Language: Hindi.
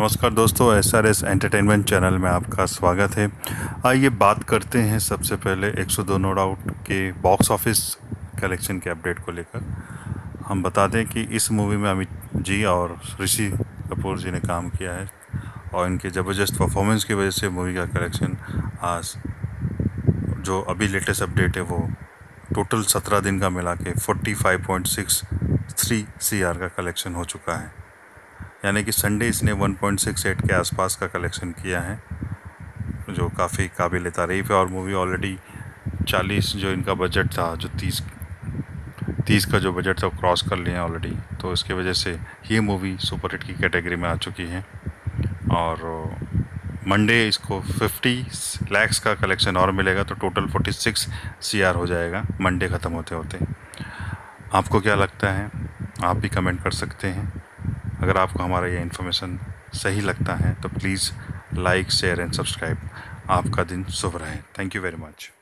नमस्कार दोस्तों, SRS एंटरटेनमेंट चैनल में आपका स्वागत है। आइए बात करते हैं सबसे पहले 102 नो डाउट के बॉक्स ऑफिस कलेक्शन के अपडेट को लेकर। हम बता दें कि इस मूवी में अमित जी और ऋषि कपूर जी ने काम किया है और इनके ज़बरदस्त परफॉर्मेंस की वजह से मूवी का कलेक्शन आज जो अभी लेटेस्ट अपडेट है वो टोटल 17 दिन का मिला के 45.63 CR का कलेक्शन हो चुका है। यानी कि संडे इसने 1.68 के आसपास का कलेक्शन किया है, जो काफ़ी काबिल तारीफ़ है। और मूवी ऑलरेडी 40 जो इनका बजट था, जो 30 का जो बजट था वो क्रॉस कर लिए हैं ऑलरेडी। तो इसकी वजह से ये मूवी सुपरहिट की कैटेगरी में आ चुकी है और मंडे इसको 50 लाख का कलेक्शन और मिलेगा, तो टोटल 46 CR हो जाएगा मंडे ख़त्म होते होते। आपको क्या लगता है? आप भी कमेंट कर सकते हैं। अगर आपको हमारा ये इन्फॉर्मेशन सही लगता है तो please like, share and subscribe. आपका दिन शुभ रहे। Thank you very much.